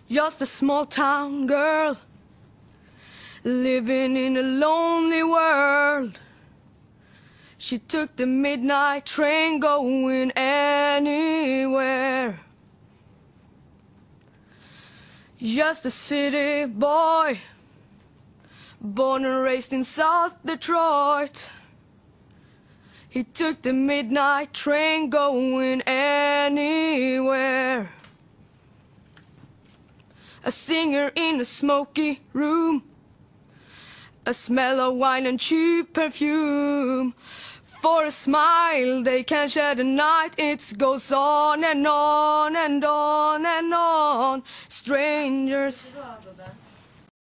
just a small town girl living in a lonely world. She took the midnight train going anywhere. Just a city boy, born and raised in South Detroit. He took the midnight train going anywhere. A singer in a smoky room, a smell of wine and cheap perfume. For a smile they can share the night. It goes on and on and on and on. Strangers